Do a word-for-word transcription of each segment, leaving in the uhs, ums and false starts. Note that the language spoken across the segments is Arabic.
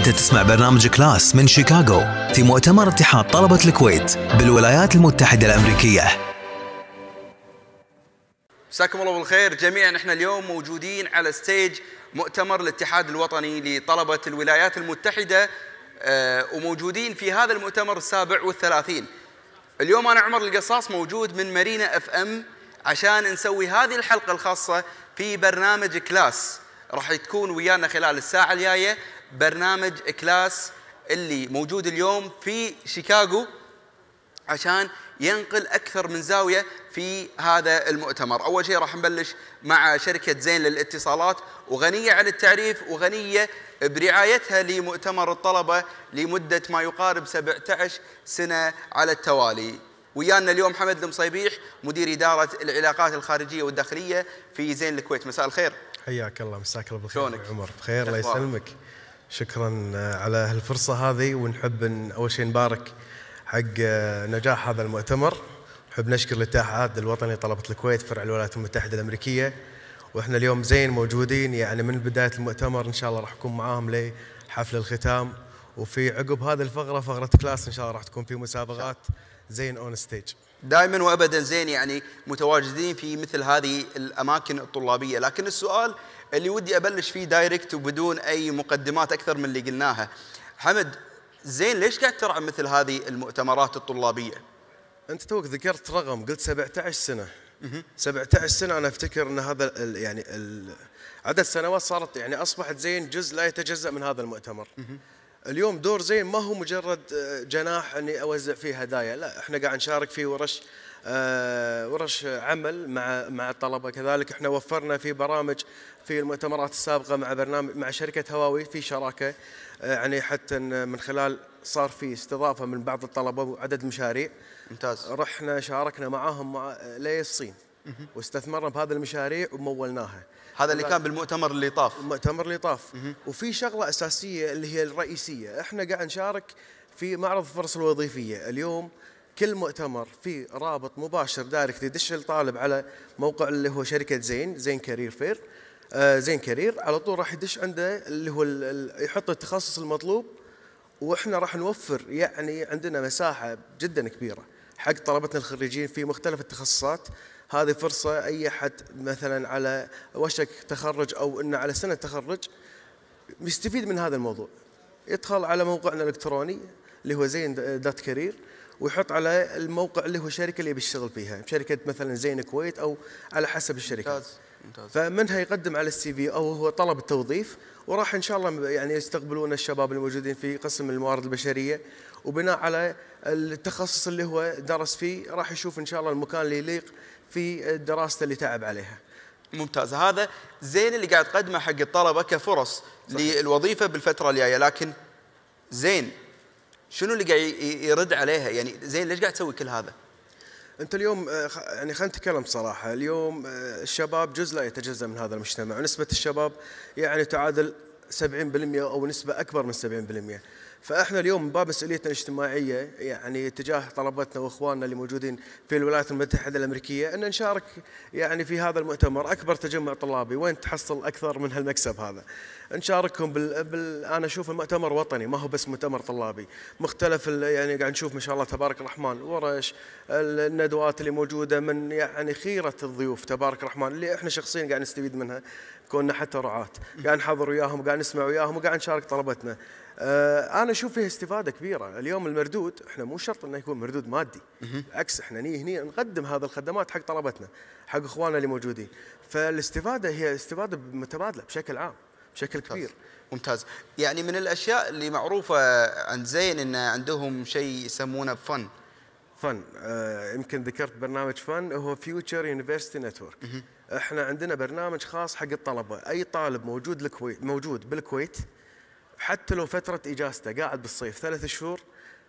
أنت تسمع برنامج كلاس من شيكاغو في مؤتمر اتحاد طلبة الكويت بالولايات المتحدة الأمريكية. مساكم الله بالخير جميعا. احنا اليوم موجودين على ستيج مؤتمر الاتحاد الوطني لطلبة الولايات المتحدة، آه وموجودين في هذا المؤتمر السابع والثلاثين. اليوم أنا عمر القصاص موجود من مارينا اف ام عشان نسوي هذه الحلقة الخاصة في برنامج كلاس. راح تكون ويانا خلال الساعة الجاية برنامج كلاس اللي موجود اليوم في شيكاغو عشان ينقل أكثر من زاوية في هذا المؤتمر. أول شيء راح نبلش مع شركة زين للاتصالات، وغنية عن التعريف وغنية برعايتها لمؤتمر الطلبة لمدة ما يقارب سبعة عشر سنة على التوالي. ويانا اليوم حمد المصيبيح مدير إدارة العلاقات الخارجية والداخلية في زين الكويت. مساء الخير. حياك الله، مساك الله بالخير. شلونك؟ عمر بخير الله يسلمك. شكرا على هالفرصة هذه، ونحب ان اول شيء نبارك حق نجاح هذا المؤتمر. نحب نشكر الاتحاد الوطني لطلبة الكويت فرع الولايات المتحدة الأمريكية، واحنا اليوم زين موجودين يعني من بداية المؤتمر. ان شاء الله راح نكون معاهم لحفل الختام، وفي عقب هذه الفقرة فقرة كلاس ان شاء الله راح تكون في مسابقات زين اون ستيج. دائما وابدا زين يعني متواجدين في مثل هذه الاماكن الطلابيه، لكن السؤال اللي ودي ابلش فيه دايركت وبدون اي مقدمات اكثر من اللي قلناها، حمد زين ليش قاعد ترعى مثل هذه المؤتمرات الطلابيه؟ انت توك ذكرت رقم، قلت سبعة عشر سنة. سبعة عشر سنة انا افتكر ان هذا ال يعني ال عدد سنوات صارت يعني اصبحت زين جزء لا يتجزأ من هذا المؤتمر. اليوم دور زين ما هو مجرد جناح اني اوزع فيه هدايا، لا احنا قاعد نشارك في ورش آه ورش عمل مع مع الطلبه. كذلك احنا وفرنا في برامج في المؤتمرات السابقه مع برنامج مع شركه هواوي في شراكه، آه يعني حتى من خلال صار في استضافه من بعض الطلبه وعدد مشاريع. ممتاز. رحنا شاركنا معاهم مع للصين واستثمرنا بهذه المشاريع ومولناها. هذا اللي كان بالمؤتمر اللي طاف. المؤتمر اللي طاف. وفي شغله اساسيه اللي هي الرئيسيه، احنا قاعد نشارك في معرض الفرص الوظيفيه. اليوم كل مؤتمر في رابط مباشر دايركت يدش الطالب على موقع اللي هو شركه زين زين كارير فير آه زين كارير، على طول راح يدش عنده اللي هو يحط التخصص المطلوب، واحنا راح نوفر يعني عندنا مساحه جدا كبيره حق طلبتنا الخريجين في مختلف التخصصات. هذه فرصة أي أحد مثلا على وشك تخرج أو إنه على سنة تخرج يستفيد من هذا الموضوع. يدخل على موقعنا الإلكتروني اللي هو زين دوت كارير، ويحط على الموقع اللي هو الشركة اللي بيشتغل فيها، شركة مثلا زين الكويت أو على حسب الشركة. ممتاز. ممتاز. فمنها يقدم على السي في أو هو طلب التوظيف، وراح إن شاء الله يعني يستقبلون الشباب الموجودين في قسم الموارد البشرية، وبناء على التخصص اللي هو درس فيه راح يشوف إن شاء الله المكان اللي يليق في دراسته اللي تعب عليها. ممتاز. هذا زين اللي قاعد تقدمه حق الطلبه كفرص صحيح للوظيفه بالفتره الجايه، لكن زين شنو اللي قاعد يرد عليها؟ يعني زين ليش قاعد تسوي كل هذا؟ انت اليوم يعني خلينا نتكلم بصراحه، اليوم الشباب جزء لا يتجزأ من هذا المجتمع، ونسبه الشباب يعني تعادل سبعين بالمئة او نسبه اكبر من سبعين بالمئة. فاحنا اليوم من باب مسؤوليتنا الاجتماعيه يعني تجاه طلبتنا واخواننا اللي موجودين في الولايات المتحده الامريكيه ان نشارك يعني في هذا المؤتمر، اكبر تجمع طلابي وين تحصل اكثر من هالمكسب هذا. نشاركهم بال... بال... انا اشوف المؤتمر وطني ما هو بس مؤتمر طلابي، مختلف ال... يعني قاعد نشوف ما شاء الله تبارك الرحمن ورش الندوات اللي موجوده من يعني خيره الضيوف تبارك الرحمن اللي احنا شخصيا قاعد نستفيد منها، كوننا حتى رعاة قاعد نحضر وياهم وقاعد نسمع وياهم وقاعد نشارك طلبتنا. أنا أشوف فيه استفادة كبيرة. اليوم المردود إحنا مو شرط إنه يكون مردود مادي، بالعكس إحنا نيجي هني نقدم هذه الخدمات حق طلبتنا حق إخواننا اللي موجودين، فالاستفادة هي استفادة متبادلة بشكل عام بشكل كبير. ممتاز. يعني من الأشياء اللي معروفة عن زين إن عندهم شيء يسمونه فن. فن آه يمكن ذكرت برنامج فن هو فيوتشر يونيفرسيتي نتورك. إحنا عندنا برنامج خاص حق الطلبة، أي طالب موجود الكويت موجود بالكويت حتى لو فترة إجازته قاعد بالصيف ثلاث شهور،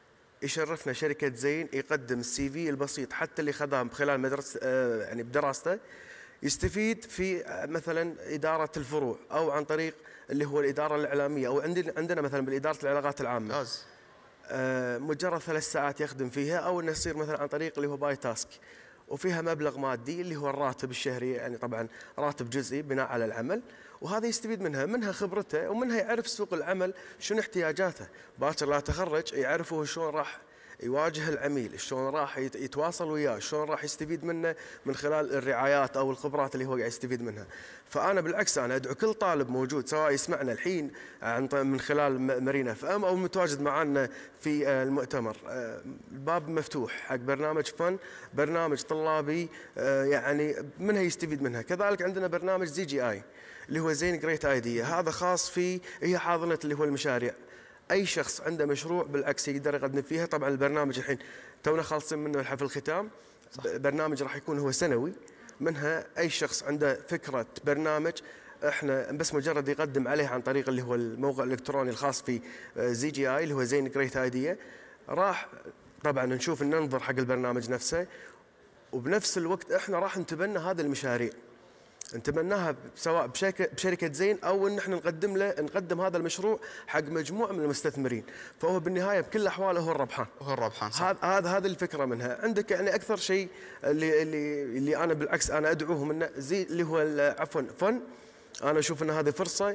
يشرفنا شركة زين يقدم السي في البسيط حتى اللي خدام خلال مدرسة آه يعني بدراسته، يستفيد في مثلا إدارة الفروع أو عن طريق اللي هو الإدارة الإعلامية، أو عندنا عندنا مثلا بالإدارة العلاقات العامة. آه مجرد ثلاث ساعات يخدم فيها، أو إنه يصير مثلا عن طريق اللي هو باي تاسك، وفيها مبلغ مادي اللي هو الراتب الشهري، يعني طبعا راتب جزئي بناء على العمل، وهذا يستفيد منها، منها خبرته ومنها يعرف سوق العمل شنو احتياجاته. باكر لا تخرج يعرف هو شلون راح يواجه العميل، شلون راح يتواصل وياه، شلون راح يستفيد منه من خلال الرعايات او الخبرات اللي هو قاعد يستفيد منها. فانا بالعكس انا ادعو كل طالب موجود سواء يسمعنا الحين عن من خلال مارينا اف ام او متواجد معنا في المؤتمر، الباب مفتوح حق برنامج فن، برنامج طلابي يعني منها يستفيد منها. كذلك عندنا برنامج زي جي اي اللي هو زين جريت ايديا، هذا خاص في هي حاضنه اللي هو المشاريع. اي شخص عنده مشروع بالعكس يقدر يقدم فيها. طبعا البرنامج الحين تونا خالصين منه الحفل الختام، برنامج راح يكون هو سنوي، منها اي شخص عنده فكره برنامج احنا بس مجرد يقدم عليه عن طريق اللي هو الموقع الالكتروني الخاص في زي جي اي اللي هو زين جريت ايديا، راح طبعا نشوف ننظر حق البرنامج نفسه، وبنفس الوقت احنا راح نتبنى هذه المشاريع، نتبناها سواء بشركه بشركه زين او ان احنا نقدم له نقدم هذا المشروع حق مجموعه من المستثمرين، فهو بالنهايه بكل الاحوال هو الربحان. هو الربحان صح. هذا هذا هذه الفكره منها. عندك يعني اكثر شيء اللي اللي اللي انا بالعكس انا ادعوه منه زي اللي هو عفوا فن. انا اشوف ان هذه فرصه،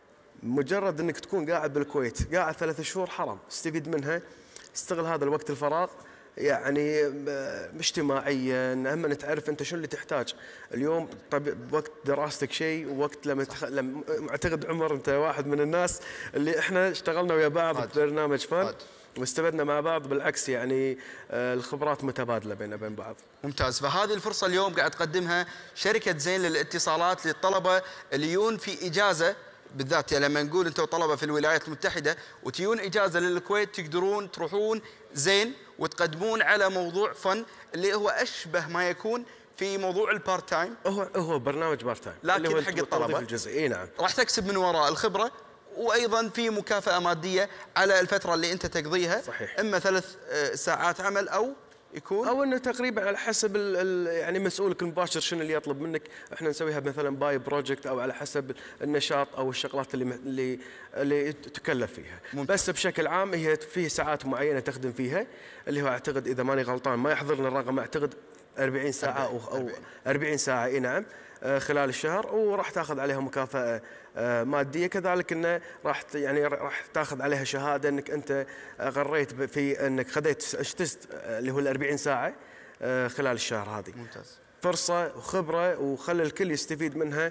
مجرد انك تكون قاعد بالكويت قاعد ثلاث شهور حرام، استفيد منها، استغل هذا الوقت الفراغ يعني اجتماعيا، هم تعرف انت شو اللي تحتاج اليوم. طب وقت دراستك شيء، ووقت لما تخ... لما اعتقد عمر انت واحد من الناس اللي احنا اشتغلنا ويا بعض في برنامج فن واستفدنا مع بعض، بالعكس يعني الخبرات متبادله بيننا وبين بعض. ممتاز. فهذه الفرصه اليوم قاعد تقدمها شركه زين للاتصالات للطلبه اللي يجون في اجازه، بالذات يعني لما نقول انتم طلبه في الولايات المتحده وتجون اجازه للكويت، تقدرون تروحون زين وتقدمون على موضوع فن اللي هو اشبه ما يكون في موضوع البارت تايم. هو هو برنامج بارت تايم لكن اللي هو حق الطلبه الجزئي. اي نعم. راح تكسب من وراء الخبره، وايضا في مكافاه ماديه على الفتره اللي انت تقضيها. صحيح. اما ثلاث ساعات عمل او يكون او انه تقريبا على حسب ال ال يعني مسؤولك المباشر شنو اللي يطلب منك، احنا نسويها مثلا باي بروجكت او على حسب النشاط او الشغلات اللي اللي اللي تكلف فيها. ممكن. بس بشكل عام هي في ساعات معينه تخدم فيها، اللي هو اعتقد اذا ماني غلطان ما يحضرني الرقم، اعتقد أربعين ساعه او او أربعين ساعه اي نعم خلال الشهر، وراح تاخذ عليها مكافاه ماديه. كذلك انه راح يعني راح تاخذ عليها شهاده انك انت غريت في انك خذيت اجتزت اللي هو ال أربعين ساعه خلال الشهر هذه. ممتاز. فرصه وخبره وخلي الكل يستفيد منها.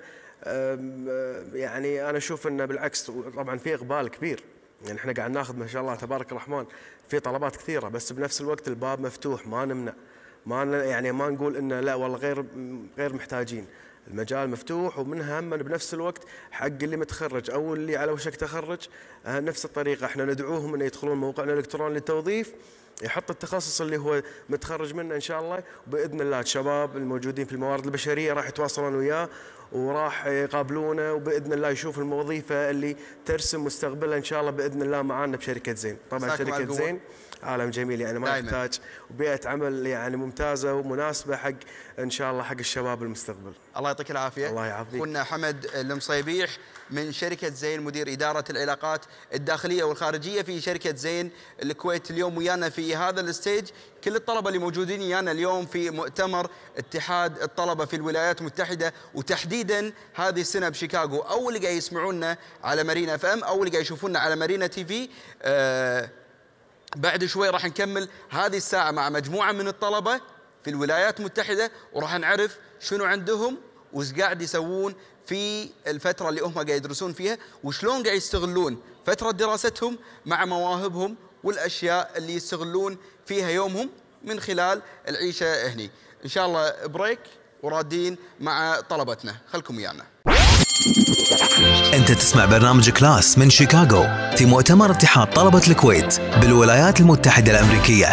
يعني انا اشوف انه بالعكس طبعا في اقبال كبير، يعني احنا قاعد ناخذ ما شاء الله تبارك الرحمن في طلبات كثيره، بس بنفس الوقت الباب مفتوح، ما نمنع، ما يعني ما نقول انه لا والله غير غير محتاجين، المجال مفتوح. ومنها هم بنفس الوقت حق اللي متخرج او اللي على وشك تخرج نفس الطريقه احنا ندعوهم انه يدخلون موقعنا الالكتروني للتوظيف، يحط التخصص اللي هو متخرج منه ان شاء الله، وباذن الله الشباب الموجودين في الموارد البشريه راح يتواصلون وياه وراح يقابلونه، وباذن الله يشوف الوظيفه اللي ترسم مستقبله ان شاء الله باذن الله معانا بشركه زين. طبعا شركه زين عالم جميل يعني ما يحتاج، وبيئه عمل يعني ممتازه ومناسبه حق ان شاء الله حق الشباب المستقبل. الله يعطيك العافيه. الله يعافيك. اخونا حمد المصيبيح من شركه زين، مدير اداره العلاقات الداخليه والخارجيه في شركه زين الكويت، اليوم ويانا في هذا الستيج. كل الطلبه اللي موجودين ويانا اليوم في مؤتمر اتحاد الطلبه في الولايات المتحده، وتحديدا هذه السنه بشيكاغو، او اللي قاعد يسمعونا على مارينا اف ام او اللي قاعد يشوفونا على مارينا تي في. آه بعد شوي راح نكمل هذه الساعة مع مجموعة من الطلبة في الولايات المتحدة، وراح نعرف شنو عندهم وش قاعد يسوون في الفترة اللي هم قاعد يدرسون فيها، وشلون قاعد يستغلون فترة دراستهم مع مواهبهم والأشياء اللي يستغلون فيها يومهم من خلال العيشة هني. إن شاء الله بريك ورادين مع طلبتنا، خلكم ويانا. أنت تسمع برنامج كلاس من شيكاغو في مؤتمر اتحاد طلبة الكويت بالولايات المتحدة الأمريكية.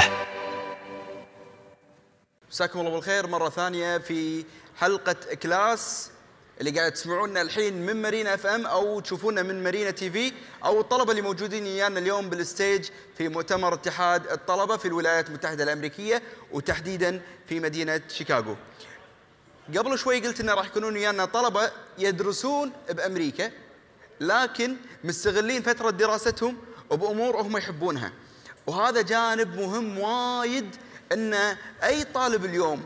مساكم الله بالخير مرة ثانية في حلقة كلاس اللي قاعد تسمعونا الحين من مارينا اف ام او تشوفونا من مارينا تي في، او الطلبة اللي موجودين ويانا اليوم بالستيج في مؤتمر اتحاد الطلبة في الولايات المتحدة الأمريكية وتحديدا في مدينة شيكاغو. قبل شوي قلت إنه راح يكونون ويانا طلبة يدرسون بأمريكا، لكن مستغلين فترة دراستهم وبأمور هم يحبونها، وهذا جانب مهم وايد. إن أي طالب اليوم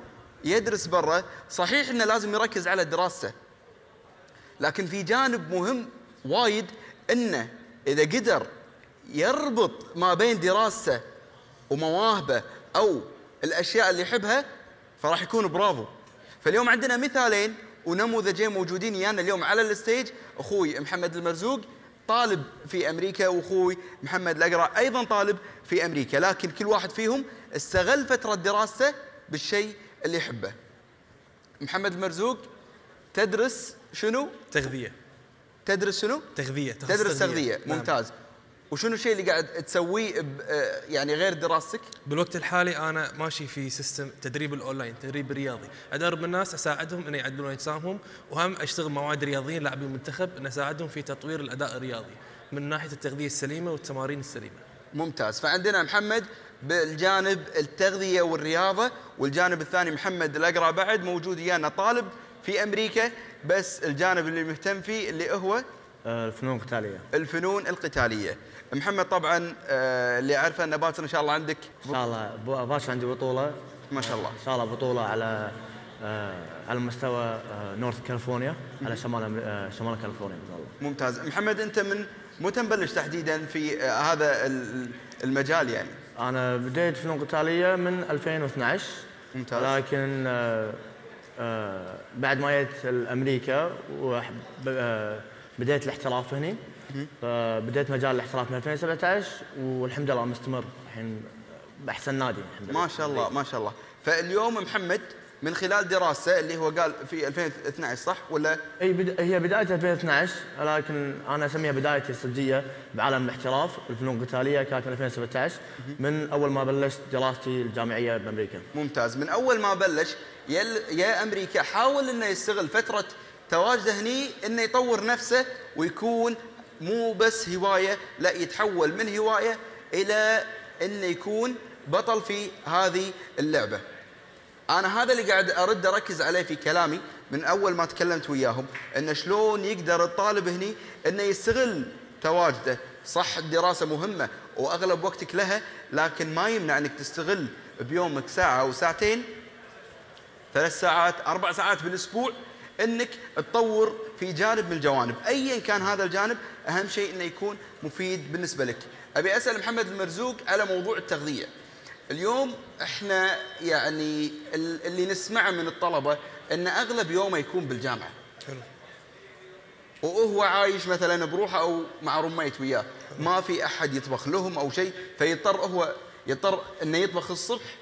يدرس برا، صحيح انه لازم يركز على دراسته، لكن في جانب مهم وايد، انه اذا قدر يربط ما بين دراسته ومواهبه او الاشياء اللي يحبها فراح يكون برافو. فاليوم عندنا مثالين ونموذجين موجودين ويانا اليوم على الستيج، اخوي محمد المرزوق طالب في امريكا، واخوي محمد الاقرع ايضا طالب في امريكا، لكن كل واحد فيهم استغل فتره دراسته بالشيء اللي يحبه. محمد المرزوق تدرس شنو؟ تغذيه. تدرس شنو؟ تغذيه. تدرس تغذيه، نعم. ممتاز. وشنو الشيء اللي قاعد تسويه يعني غير دراستك؟ بالوقت الحالي انا ماشي في سيستم تدريب الاونلاين، تدريب رياضي، ادرب الناس، اساعدهم ان يعدلون اجسامهم، وهم اشتغل مع وايد رياضيين لاعبين المنتخب ان اساعدهم في تطوير الاداء الرياضي من ناحيه التغذيه السليمه والتمارين السليمه. ممتاز. فعندنا محمد بالجانب التغذيه والرياضه، والجانب الثاني محمد الاقرع بعد موجود ويانا طالب في امريكا، بس الجانب اللي مهتم فيه اللي هو الفنون القتاليه. الفنون القتاليه. محمد طبعا آه اللي اعرفه ان باكر ان شاء الله عندك ان شاء الله باكر عندي بطوله ما شاء الله، ان شاء الله بطوله على آه على مستوى آه نورث كاليفورنيا، على شمال آه شمال كاليفورنيا ان شاء الله. ممتاز. محمد انت من متى مبلش تحديدا في آه هذا المجال يعني؟ انا بديت فنون قتاليه من ألفين واثنعش. ممتاز. لكن آه آه بعد ما جيت لامريكا وبديت الاحتراف هني، فبديت مجال الاحتراف من ألفين وسبعطعش والحمد لله مستمر الحين باحسن نادي الحمد لله. ما شاء الله ما شاء الله. فاليوم محمد من خلال دراسته اللي هو قال في ألفين واثنعش صح ولا؟ اي بد... هي بدايه ألفين واثنعش، لكن انا اسميها بدايتي الصجيه بعالم الاحتراف الفنون القتاليه كانت من ألفين وسبعطعش، من اول ما بلشت دراستي الجامعيه بامريكا. ممتاز. من اول ما بلش يا يا امريكا حاول انه يستغل فتره تواجده هني انه يطور نفسه ويكون مو بس هوايه، لا يتحول من هوايه الى انه يكون بطل في هذه اللعبه. انا هذا اللي قاعد ارد اركز عليه في كلامي من اول ما تكلمت وياهم، انه شلون يقدر الطالب هني انه يستغل تواجده. صح الدراسه مهمه واغلب وقتك لها، لكن ما يمنع انك تستغل بيومك ساعه او ساعتين، ثلاث ساعات، اربع ساعات بالاسبوع، انك تطور في جانب من الجوانب، ايا كان هذا الجانب، اهم شيء انه يكون مفيد بالنسبه لك. ابي اسال محمد المرزوق على موضوع التغذيه. اليوم احنا يعني اللي نسمعه من الطلبه ان اغلب يومه يكون بالجامعه. حلو. وهو عايش مثلا بروحه او مع رميت وياه، ما في احد يطبخ لهم او شيء، فيضطر هو يضطر انه يطبخ الصبح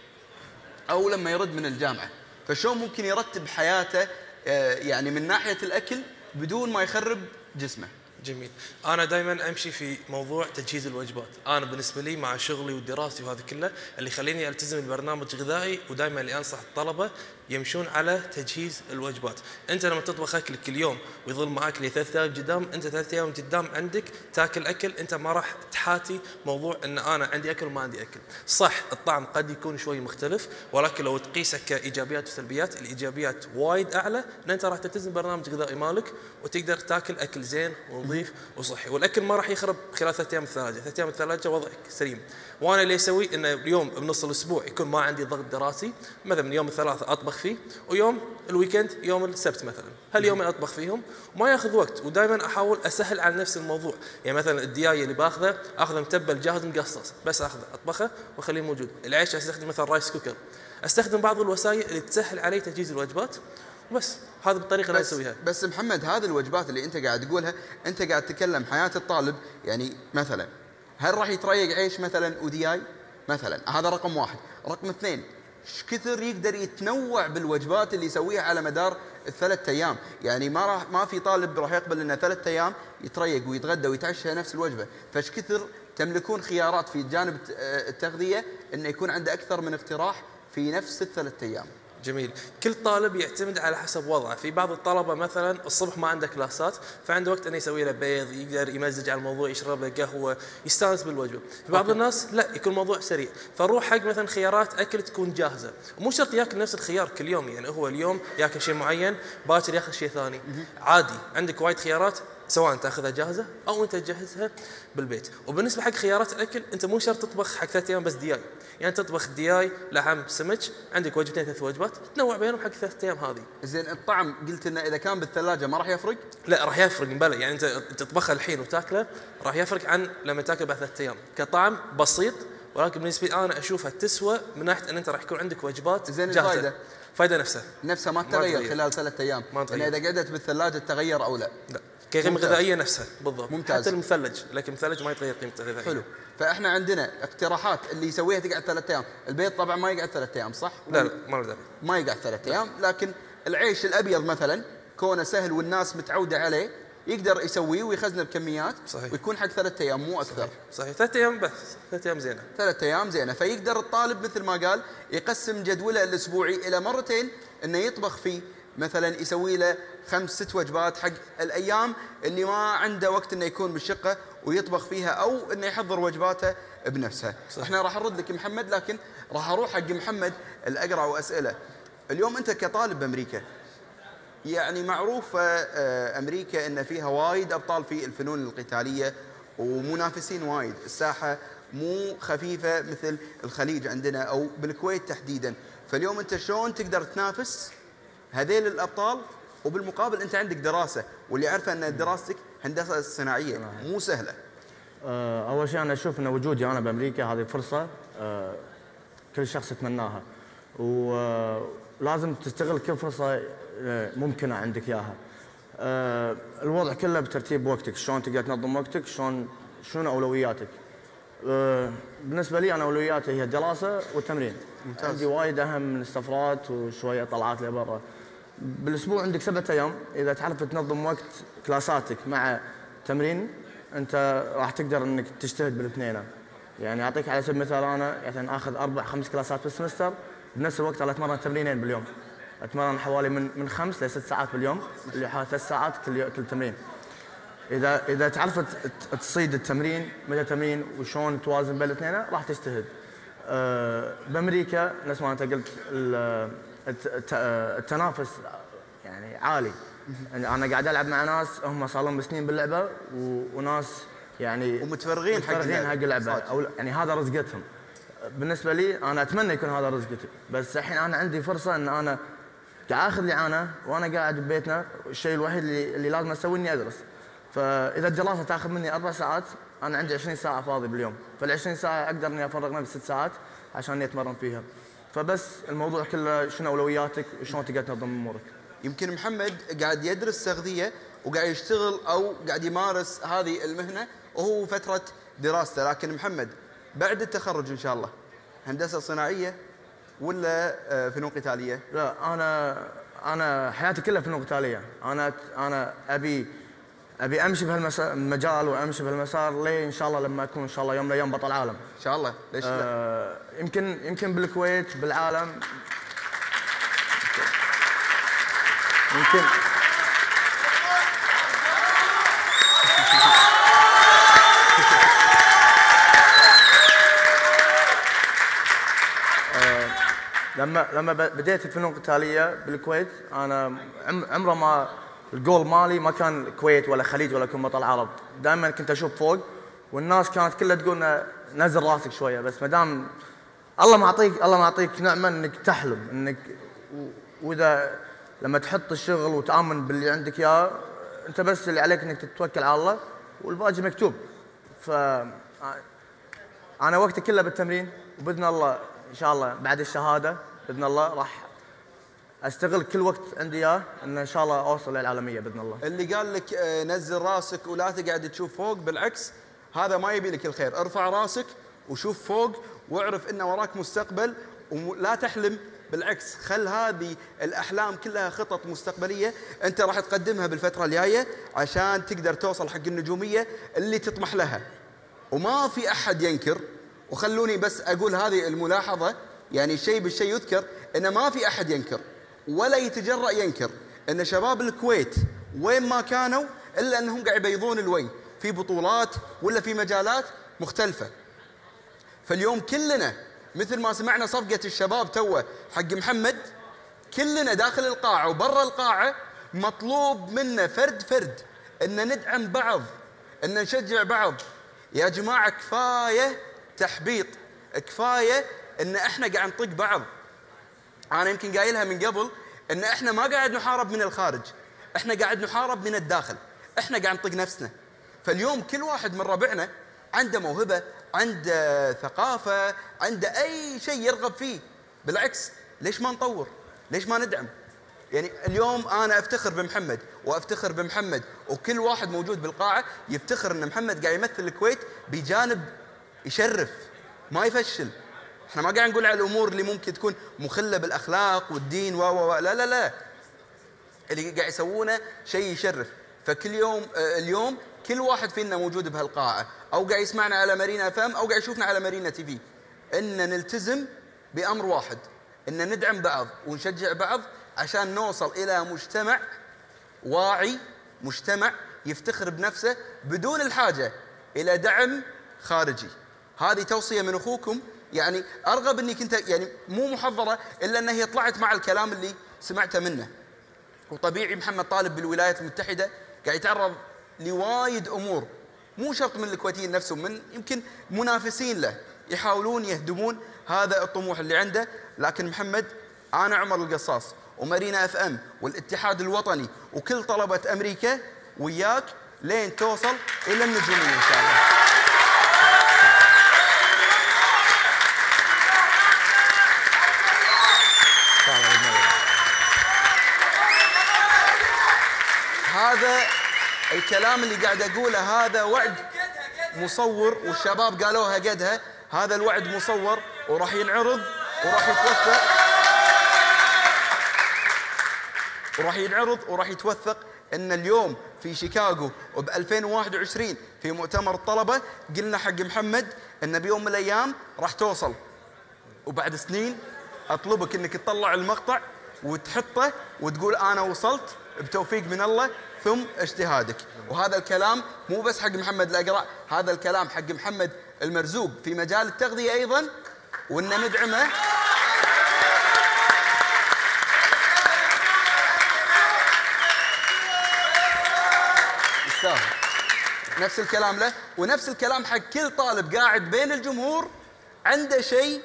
او لما يرد من الجامعه. فشلون ممكن يرتب حياته يعني من ناحيه الاكل بدون ما يخرب جسمه؟ جميل. انا دائما امشي في موضوع تجهيز الوجبات. انا بالنسبه لي مع شغلي ودراستي وهذا كله اللي يخليني التزم ببرنامج غذائي، ودائما اللي انصح الطلبه يمشون على تجهيز الوجبات. انت لما تطبخ اكلك كل يوم ويظل معك لثلاث ايام قدام، انت ثلاث ايام قدام عندك تاكل اكل، انت ما راح تحاتي موضوع ان انا عندي اكل وما عندي اكل. صح الطعم قد يكون شوي مختلف، ولكن لو تقيسه كايجابيات وسلبيات، الايجابيات وايد اعلى ان انت راح تلتزم ببرنامج غذائي مالك وتقدر تاكل اكل زين ونظيف وصحي، والاكل ما راح يخرب خلال ثلاث ايام الثلاجه، ثلاث ايام الثلاجه وضعك سليم. وانا اللي اسوي انه اليوم بنص الاسبوع يكون ما عندي ضغط دراسي، مثلا يوم الثلاثاء اطبخ فيه، ويوم الويكند يوم السبت مثلا، هاليومين اطبخ فيهم وما ياخذ وقت، ودائما احاول اسهل على نفس الموضوع. يعني مثلا الدياي اللي باخذه اخذه متبل جاهز مقصص، بس اخذه اطبخه واخليه موجود. العيش استخدم مثلا رايس كوكر، استخدم بعض الوسائل اللي تسهل علي تجهيز الوجبات، وبس هذه بالطريقه اللي اسويها. بس محمد هذه الوجبات اللي انت قاعد تقولها، انت قاعد تتكلم حياه الطالب، يعني مثلا هل راح يتريق عيش مثلا ودياي مثلا؟ هذا رقم واحد. رقم اثنين، ايش كثر يقدر يتنوع بالوجبات اللي يسويها على مدار الثلاث ايام؟ يعني ما راح ما في طالب راح يقبل انه ثلاث ايام يتريق ويتغدى ويتعشى نفس الوجبه، فايش كثر تملكون خيارات في جانب التغذيه انه يكون عنده اكثر من اقتراح في نفس الثلاث ايام. جميل. كل طالب يعتمد على حسب وضعه. في بعض الطلبه مثلا الصبح ما عنده كلاسات، فعنده وقت انه يسوي له بيض، يقدر يمزج على الموضوع، يشرب له قهوه، يستانس بالوجبه. في بعض الناس لا، يكون الموضوع سريع، فنروح حق مثلا خيارات اكل تكون جاهزه، ومو شرط ياكل نفس الخيار كل يوم. يعني هو اليوم ياكل شيء معين، باكر ياخذ شيء ثاني، عادي. عندك وايد خيارات سواء تاخذها جاهزه او انت تجهزها بالبيت. وبالنسبه حق خيارات الاكل، انت مو شرط تطبخ حق ثلاث ايام بس دياي، يعني تطبخ دياي لحم سمك، عندك وجبتين ثلاث وجبات تنوع بينهم حق ثلاث ايام هذه. زين الطعم قلت انه اذا كان بالثلاجه ما راح يفرق؟ لا راح يفرق مبلى، يعني انت تطبخها الحين وتاكله راح يفرق عن لما تاكل بعد ثلاث ايام، كطعم بسيط، ولكن بالنسبه لي انا اشوفها تسوى من ناحيه ان انت راح يكون عندك وجبات زين جاهزه. الفائده فايده نفسها نفسها ما تتغير خلال ثلاث ايام، ما تغير. يعني اذا قعدت بالثلاجه تتغير او لا؟ لا كقيمه غذائيه نفسها بالضبط، ممتاز. حتى المثلج، لكن المثلج ما يتغير قيمته الغذائيه. حلو. فاحنا عندنا اقتراحات اللي يسويها تقعد ثلاث ايام، البيض طبعا ما يقعد ثلاث ايام صح؟ لا لا ما له داعي ما يقعد ثلاث ايام، لكن العيش الابيض مثلا كونه سهل والناس متعوده عليه يقدر يسويه ويخزنه بكميات صحيح. ويكون حق ثلاث ايام مو اكثر. صحيح, صحيح. ثلاث ايام بس، ثلاث ايام زينه. ثلاث ايام زينه، فيقدر الطالب مثل ما قال يقسم جدوله الاسبوعي الى مرتين، انه يطبخ فيه مثلا يسوي له خمس ست وجبات حق الايام اللي ما عنده وقت انه يكون بالشقه ويطبخ فيها، او انه يحضر وجباته بنفسها. صح. احنا راح نرد لك محمد، لكن راح اروح حق محمد الاقرع واسئله. اليوم انت كطالب بامريكا، يعني معروف امريكا ان فيها وايد ابطال في الفنون القتاليه ومنافسين وايد، الساحه مو خفيفه مثل الخليج عندنا او بالكويت تحديدا. فاليوم انت شلون تقدر تنافس هذيل الابطال وبالمقابل انت عندك دراسه، واللي عارفه ان دراستك هندسه صناعيه مو سهله. اول شيء انا اشوف ان وجودي انا بامريكا هذه فرصه كل شخص يتمناها، ولازم تستغل كل فرصه ممكنه عندك اياها. الوضع كله بترتيب وقتك، شلون تقدر تنظم وقتك، شلون شنو اولوياتك. بالنسبه لي انا اولوياتي هي الدراسه والتمرين. ممتاز. عندي وايد اهم من السفرات وشويه طلعات لبرا. بالاسبوع عندك سبعة ايام، اذا تعرف تنظم وقت كلاساتك مع تمرين انت راح تقدر انك تجتهد بالاثنين. يعني اعطيك على سبيل المثال انا يعني اخذ اربع خمس كلاسات بالسمستر، بنفس الوقت انا اتمرن تمرينين باليوم. اتمرن حوالي من من خمس لست ساعات باليوم، اللي حوالي ثلاث ساعات كل كل تمرين. اذا اذا تعرف تصيد التمرين متى التمرين وشلون توازن بين الاثنين راح تجتهد. أه بامريكا نفس ما انت قلت التنافس يعني عالي. انا قاعد العب مع ناس هم صار لهم سنين باللعبه وناس يعني ومتفرغين متفرغين حق اللعبه، او يعني هذا رزقتهم. بالنسبه لي انا اتمنى يكون هذا رزقتي، بس الحين انا عندي فرصه ان انا قاعد اخذ لي انا وانا قاعد ببيتنا، الشيء الوحيد اللي, اللي لازم اسويه اني ادرس. فاذا الدراسه تاخذ مني اربع ساعات انا عندي عشرين ساعه فاضي باليوم، فال عشرين ساعه اقدر اني افرغ نفسي ست ساعات عشان اني اتمرن فيها. فبس الموضوع كله شنو اولوياتك وشلون تقدر تنظم امورك. يمكن محمد قاعد يدرس تغذيه وقاعد يشتغل او قاعد يمارس هذه المهنه وهو فتره دراسته، لكن محمد بعد التخرج ان شاء الله هندسه صناعيه ولا فنون قتاليه؟ لا انا انا حياتي كلها فنون قتاليه. انا انا ابي ابي امشي بهالمجال وامشي بهالمسار لين ان شاء الله لما اكون ان شاء الله يوم من الايام بطل عالم. ان شاء الله، ليش لا؟ آه يمكن يمكن بالكويت بالعالم يمكن آه لما لما بديت الفنون القتاليه بالكويت انا عمره ما الجول مالي ما كان الكويت ولا خليج ولا اكون بطل عرب. دائما كنت اشوف فوق والناس كانت كلها تقول نزل راسك شويه، بس ما دام الله معطيك الله معطيك نعمه انك تحلم انك، واذا لما تحط الشغل وتامن باللي عندك اياه انت بس اللي عليك انك تتوكل على الله والباقي مكتوب. ف انا وقتي كله بالتمرين، وباذن الله ان شاء الله بعد الشهاده باذن الله راح استغل كل وقت عندي اياه ان ان شاء الله اوصل للعالميه باذن الله. اللي قال لك نزل راسك ولا تقعد تشوف فوق، بالعكس هذا ما يبي لك الخير. ارفع راسك وشوف فوق واعرف ان وراك مستقبل ولا تحلم، بالعكس خل هذه الاحلام كلها خطط مستقبليه انت راح تقدمها بالفتره الجايه عشان تقدر توصل حق النجوميه اللي تطمح لها. وما في احد ينكر، وخلوني بس اقول هذه الملاحظه، يعني الشيء بالشيء يذكر، ان ما في احد ينكر ولا يتجرأ ينكر ان شباب الكويت وين ما كانوا الا انهم قاعد يبيضون الوجه في بطولات ولا في مجالات مختلفه. فاليوم كلنا مثل ما سمعنا صفقه الشباب توه حق محمد، كلنا داخل القاعه وبرا القاعه مطلوب منا فرد فرد ان ندعم بعض، ان نشجع بعض. يا جماعه كفايه تحبيط، كفايه ان احنا قاعد نطق بعض. انا يمكن قايلها من قبل ان احنا ما قاعد نحارب من الخارج، احنا قاعد نحارب من الداخل، احنا قاعد نطق نفسنا. فاليوم كل واحد من ربعنا عنده موهبه، عنده ثقافه، عنده اي شيء يرغب فيه. بالعكس ليش ما نطور؟ ليش ما ندعم؟ يعني اليوم انا افتخر بمحمد وافتخر بمحمد، وكل واحد موجود بالقاعه يفتخر ان محمد قاعد يمثل الكويت بجانب يشرف ما يفشل. احنا ما قاعد نقول على الامور اللي ممكن تكون مخله بالاخلاق والدين و و لا لا لا، اللي قاعد يسوونه شيء يشرف. فكل يوم آه اليوم كل واحد فينا موجود بهالقاعه، او قاعد يسمعنا على مارينا فم، او قاعد يشوفنا على مارينا تي في، ان نلتزم بامر واحد، ان ندعم بعض ونشجع بعض عشان نوصل الى مجتمع واعي، مجتمع يفتخر بنفسه بدون الحاجه الى دعم خارجي. هذه توصيه من اخوكم، يعني ارغب اني كنت يعني مو محضره الا ان هي طلعت مع الكلام اللي سمعته منه. وطبيعي محمد طالب بالولايات المتحده قاعد يتعرض لوايد امور، مو شرط من الكويتيين نفسهم، من يمكن منافسين له يحاولون يهدمون هذا الطموح اللي عنده. لكن محمد، انا عمر القصاص ومارينا اف ام والاتحاد الوطني وكل طلبه امريكا وياك لين توصل الى النجوميه ان شاء الله. هذا الكلام اللي قاعد اقوله هذا وعد مصور، والشباب قالوها قدها، هذا الوعد مصور وراح ينعرض وراح يتوثق، وراح ينعرض وراح يتوثق. ان اليوم في شيكاغو وب ألفين وواحد وعشرين في مؤتمر الطلبه قلنا حق محمد ان بيوم من الايام راح توصل، وبعد سنين اطلبك انك تطلع المقطع وتحطه وتقول انا وصلت بتوفيق من الله ثم اجتهادك. وهذا الكلام مو بس حق محمد الأقرع، هذا الكلام حق محمد المرزوق في مجال التغذية أيضا، وإن ندعمه. يستاهل. نفس الكلام له، ونفس الكلام حق كل طالب قاعد بين الجمهور عنده شيء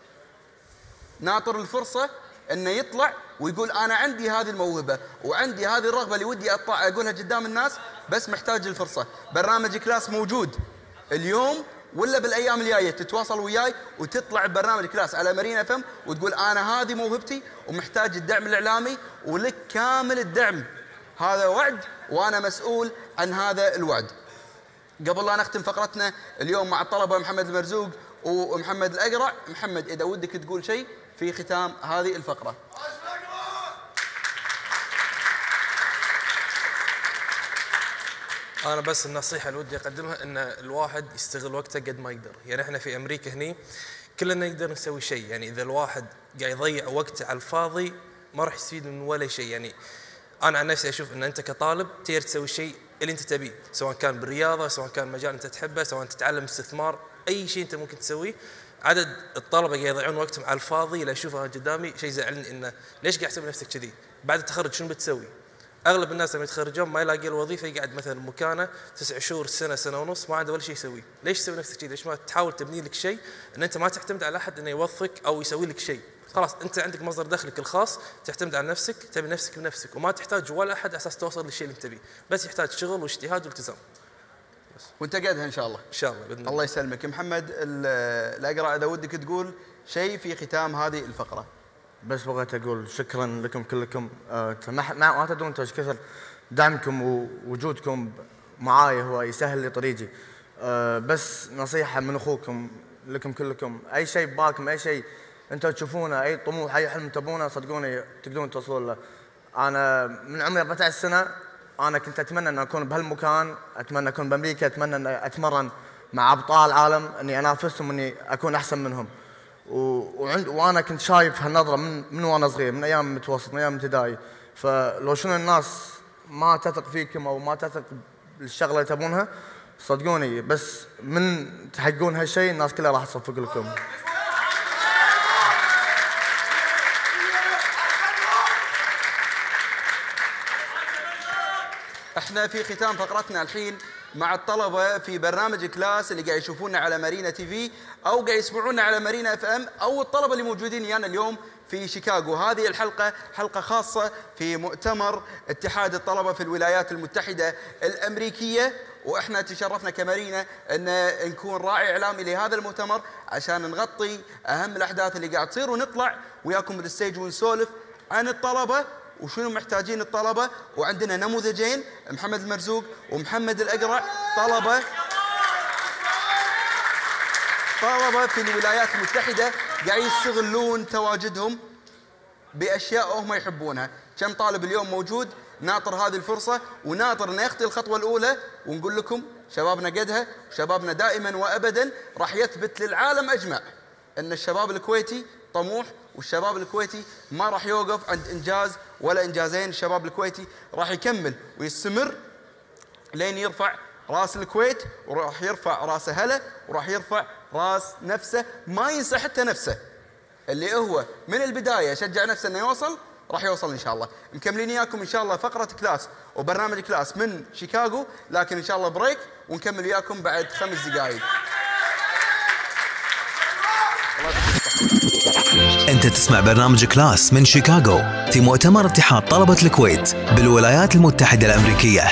ناطر الفرصة انه يطلع ويقول انا عندي هذه الموهبه وعندي هذه الرغبه اللي ودي اطلع اقولها قدام الناس، بس محتاج الفرصه. برنامج كلاس موجود اليوم ولا بالايام الجايه تتواصل وياي وتطلع ببرنامج كلاس على مارينا فم وتقول انا هذه موهبتي ومحتاج الدعم الاعلامي، ولك كامل الدعم. هذا وعد وانا مسؤول عن هذا الوعد. قبل لا نختم فقرتنا اليوم مع الطلبه محمد المرزوق ومحمد الأقرع، محمد اذا ودك تقول شيء في ختام هذه الفقرة. أنا بس النصيحة اللي ودي أقدمها إن الواحد يستغل وقته قد ما يقدر. يعني إحنا في أمريكا هني كلنا نقدر نسوي شيء، يعني إذا الواحد قاعد يضيع وقته على الفاضي ما راح يستفيد من ولا شيء. يعني أنا عن نفسي أشوف إن أنت كطالب تقدر تسوي الشيء اللي أنت تبيه، سواء كان بالرياضة، سواء كان مجال أنت تحبه، سواء تتعلم استثمار، أي شيء أنت ممكن تسويه. عدد الطلبه قاعد يضيعون وقتهم على الفاضي، لا اشوفها قدامي شيء زعلني، انه ليش قاعد تسوي نفسك كذي؟ بعد التخرج شنو بتسوي؟ اغلب الناس لما يتخرجون ما يلاقي الوظيفه، يقعد مثلا مكانه تسع شهور سنه سنه ونص ما عنده ولا شيء يسويه. ليش تسوي نفسك كذي؟ ليش ما تحاول تبني لك شيء ان انت ما تعتمد على احد انه يوظفك او يسوي لك شيء؟ خلاص انت عندك مصدر دخلك الخاص، تعتمد على نفسك، تبي نفسك بنفسك، وما تحتاج ولا احد على اساس توصل للشيء اللي انت تبيه، بس يحتاج شغل واجتهاد والتزام. وانت قدها ان شاء الله. ان شاء الله باذن الله. الله يسلمك. محمد الأقرع اذا ودك تقول شيء في ختام هذه الفقره. بس بغيت اقول شكرا لكم كلكم، أه ما ما تدرون ايش كثر دعمكم ووجودكم معاي هو يسهل لي طريقي. أه بس نصيحه من اخوكم لكم كلكم، اي شيء ببالكم، اي شيء انتم تشوفونه، اي طموح، اي حلم تبونه، صدقوني تقدرون توصلون له. انا من عمري أربعة عشر سنه انا كنت اتمنى ان اكون بهالمكان، اتمنى اكون بامريكا، اتمنى ان اتمرن مع ابطال العالم، اني انافسهم، اني اكون احسن منهم. وعند وانا كنت شايف هالنظره من من وانا صغير، من ايام المتوسط، من ايام ابتدائي. فلو شنو الناس ما تثق فيكم او ما تثق بالشغله اللي تبونها، صدقوني بس من تحققون هالشيء الناس كلها راح تصفق لكم. احنا في ختام فقرتنا الحين مع الطلبة في برنامج كلاس اللي قاعد يشوفونا على مارينا تي في أو قاعد يسمعونا على مارينا اف ام، أو الطلبة اللي موجودين ويانا اليوم في شيكاغو. هذه الحلقة حلقة خاصة في مؤتمر اتحاد الطلبة في الولايات المتحدة الأمريكية، وإحنا تشرفنا كمارينا أن نكون راعي إعلامي لهذا المؤتمر عشان نغطي أهم الأحداث اللي قاعد تصير، ونطلع وياكم بالستيج ونسولف عن الطلبة وشنو محتاجين الطلبة. وعندنا نموذجين، محمد المرزوق ومحمد الأقرع، طلبة طلبة في الولايات المتحدة قاعد يستغلون تواجدهم بأشياء هم يحبونها. كم طالب اليوم موجود ناطر هذه الفرصة وناطر ناخذ الخطوة الأولى، ونقول لكم شبابنا قدها، شبابنا دائما وأبدا راح يثبت للعالم أجمع أن الشباب الكويتي طموح، والشباب الكويتي ما راح يوقف عند إنجاز ولا إنجازين. الشباب الكويتي راح يكمل ويستمر لين يرفع راس الكويت، وراح يرفع راسه هلا، وراح يرفع راس نفسه، ما ينسى حتى نفسه اللي هو من البداية شجع نفسه انه يوصل، راح يوصل ان شاء الله. مكملين اياكم ان شاء الله فقرة كلاس وبرنامج كلاس من شيكاغو، لكن ان شاء الله بريك ونكمل وياكم بعد خمس دقائق. أنت تسمع برنامج كلاس من شيكاغو في مؤتمر اتحاد طلبة الكويت بالولايات المتحدة الأمريكية.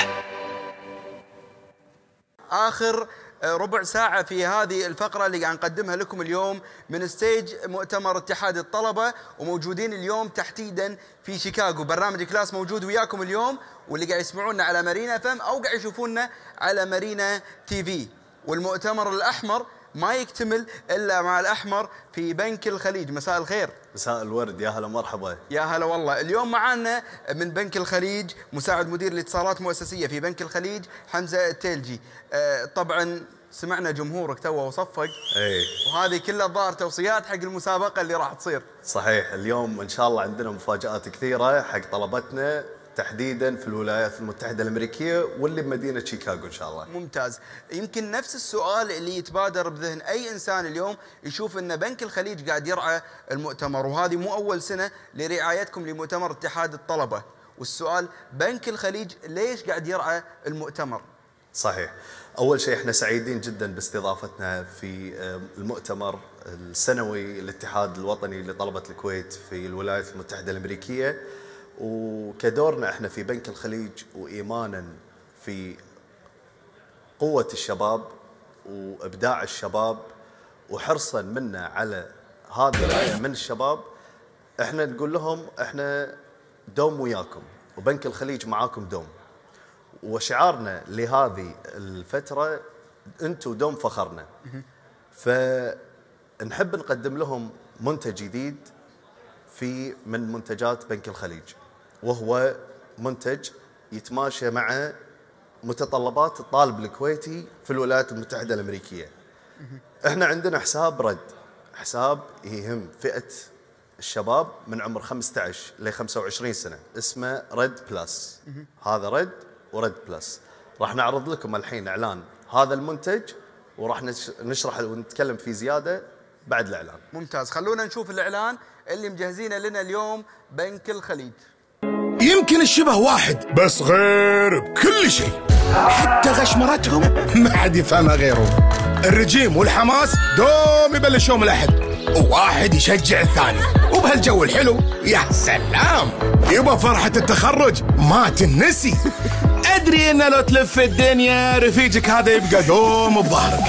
آخر ربع ساعة في هذه الفقرة اللي قاعد نقدمها لكم اليوم من ستيج مؤتمر اتحاد الطلبة، وموجودين اليوم تحديدا في شيكاغو. برنامج كلاس موجود وياكم اليوم، واللي قاعد يسمعونا على مارينا فم أو قاعد يشوفونا على مارينا تي في. والمؤتمر الأحمر ما يكتمل إلا مع الأحمر في بنك الخليج. مساء الخير. مساء الورد، يا هلا مرحبا. يا هلا والله. اليوم معانا من بنك الخليج مساعد مدير الاتصالات المؤسسية في بنك الخليج حمزة التيلجي. آه طبعا سمعنا جمهورك توه وصفق، اي وهذه كلها الظاهر توصيات حق المسابقة اللي راح تصير. صحيح، اليوم ان شاء الله عندنا مفاجآت كثيرة حق طلبتنا تحديدا في الولايات المتحدة الأمريكية واللي بمدينة شيكاغو إن شاء الله. ممتاز. يمكن نفس السؤال اللي يتبادر بذهن أي إنسان اليوم يشوف أن بنك الخليج قاعد يرعى المؤتمر، وهذه مو أول سنة لرعايتكم لمؤتمر اتحاد الطلبة، والسؤال بنك الخليج ليش قاعد يرعى المؤتمر؟ صحيح. أول شيء احنا سعيدين جدا باستضافتنا في المؤتمر السنوي الاتحاد الوطني لطلبة الكويت في الولايات المتحدة الأمريكية، وكدورنا احنا في بنك الخليج وايمانا في قوة الشباب وابداع الشباب وحرصا منا على هذا الفئة من الشباب، احنا نقول لهم احنا دوم وياكم وبنك الخليج معاكم دوم. وشعارنا لهذه الفترة انتم دوم فخرنا. فنحب نقدم لهم منتج جديد في من منتجات بنك الخليج، وهو منتج يتماشى مع متطلبات الطالب الكويتي في الولايات المتحدة الأمريكية. احنا عندنا حساب رد، حساب يهم فئة الشباب من عمر خمسة عشر ل خمسة وعشرين سنة، اسمه رد بلس. هذا رد ورد بلس. راح نعرض لكم الحين اعلان هذا المنتج، وراح نشرح ونتكلم فيه زيادة بعد الاعلان. ممتاز. خلونا نشوف الاعلان اللي مجهزينه لنا اليوم بنك الخليج. يمكن الشبه واحد بس غير بكل شيء، حتى غشمرتهم ما حد يفهمها غيرهم. الرجيم والحماس دوم يبلشون الاحد، وواحد يشجع الثاني، وبهالجو الحلو يا سلام. يبا فرحة التخرج ما تنسي. ادري ان لو تلف الدنيا رفيجك هذا يبقى دوم بظهرك.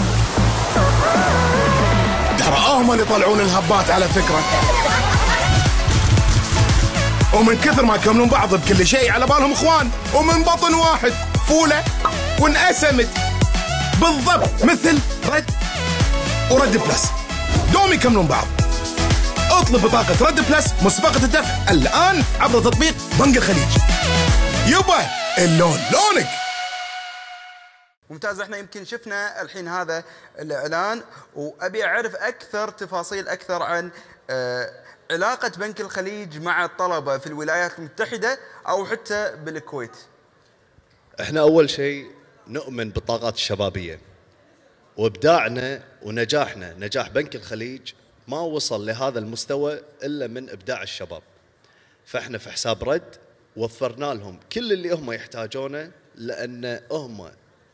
ترى هم اللي يطلعون الهبات على فكرة، ومن كثر ما يكملون بعض بكل شيء على بالهم اخوان، ومن بطن واحد فولة وانقسمت بالضبط مثل رد ورد بلس، دوم يكملون بعض. اطلب بطاقة رد بلس مسبقة الدفع الآن عبر تطبيق بنك الخليج. يبا اللون لونك. ممتاز. احنا يمكن شفنا الحين هذا الاعلان، وابي اعرف اكثر تفاصيل اكثر عن آه علاقة بنك الخليج مع الطلبة في الولايات المتحدة أو حتى بالكويت. احنا أول شيء نؤمن بالطاقات الشبابية، وإبداعنا ونجاحنا نجاح بنك الخليج ما وصل لهذا المستوى إلا من إبداع الشباب. فاحنا في حساب رد وفرنا لهم كل اللي هم يحتاجونه، لأن هم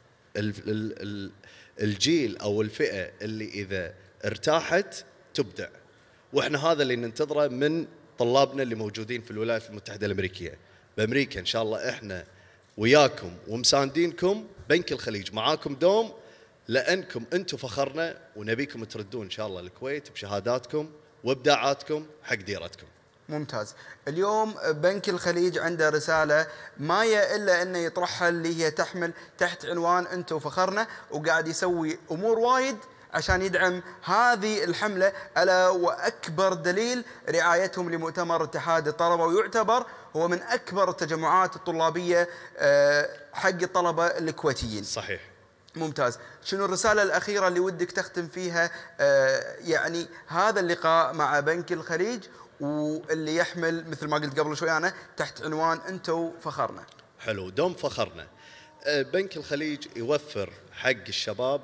الجيل أو الفئة اللي إذا ارتاحت تبدع، وإحنا هذا اللي ننتظره من طلابنا اللي موجودين في الولايات المتحدة الأمريكية. بأمريكا إن شاء الله إحنا وياكم ومساندينكم، بنك الخليج معاكم دوم، لأنكم أنتم فخرنا، ونبيكم تردون إن شاء الله الكويت بشهاداتكم وإبداعاتكم حق ديرتكم. ممتاز. اليوم بنك الخليج عنده رسالة ما هي إلا أنه يطرحها، اللي هي تحمل تحت عنوان أنتم فخرنا، وقاعد يسوي أمور وايد عشان يدعم هذه الحملة، ألا وأكبر دليل رعايتهم لمؤتمر اتحاد الطلبة، ويعتبر هو من أكبر التجمعات الطلابية حق الطلبة الكويتيين. صحيح. ممتاز. شنو الرسالة الأخيرة اللي ودك تختم فيها يعني هذا اللقاء مع بنك الخليج، واللي يحمل مثل ما قلت قبل شوي أنا تحت عنوان أنتم فخرنا؟ حلو، دوم فخرنا. بنك الخليج يوفر حق الشباب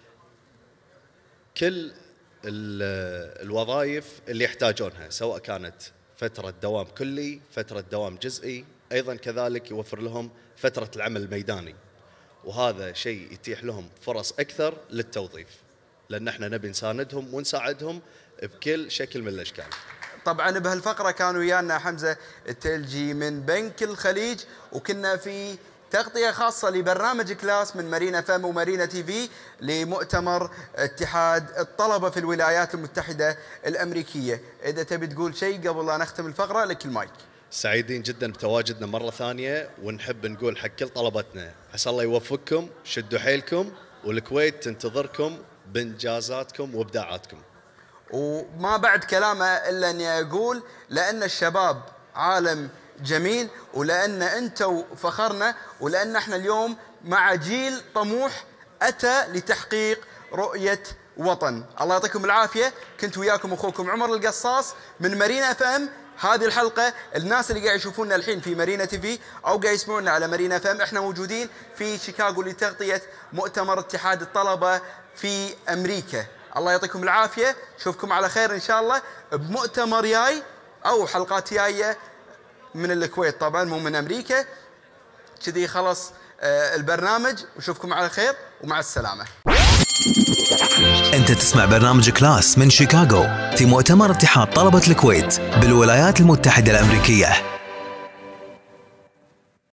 كل الوظائف اللي يحتاجونها، سواء كانت فترة دوام كلي، فترة دوام جزئي، أيضا كذلك يوفر لهم فترة العمل الميداني، وهذا شيء يتيح لهم فرص أكثر للتوظيف، لأن احنا نبي نساندهم ونساعدهم بكل شكل من الأشكال. طبعا بهالفقرة كانوا ويانا حمزة التلجي من بنك الخليج، وكنا في تغطية خاصة لبرنامج كلاس من مارينا فم ومارينا تي في لمؤتمر اتحاد الطلبة في الولايات المتحدة الأمريكية. إذا تبي تقول شيء قبل لا نختم الفقرة لك المايك. سعيدين جدا بتواجدنا مرة ثانية، ونحب نقول حق كل طلبتنا عسى الله يوفقكم، شدوا حيلكم، والكويت تنتظركم بإنجازاتكم وإبداعاتكم. وما بعد كلامه إلا أني أقول لأن الشباب عالم جميل، ولأن أنتوا فخرنا، ولأن احنا اليوم مع جيل طموح أتى لتحقيق رؤية وطن. الله يعطيكم العافية. كنت وياكم أخوكم عمر القصاص من مارينا فم. هذه الحلقة الناس اللي قاعد يشوفونا الحين في مارينا تي في أو قاعد يسمعونا على مارينا فم، احنا موجودين في شيكاغو لتغطية مؤتمر اتحاد الطلبة في أمريكا. الله يعطيكم العافية، نشوفكم على خير إن شاء الله بمؤتمر جاي أو حلقات جاية من الكويت، طبعا مو من أمريكا. كذي خلص البرنامج، وشوفكم على خير ومع السلامة. أنت تسمع برنامج كلاس من شيكاغو في مؤتمر اتحاد طلبة الكويت بالولايات المتحدة الأمريكية.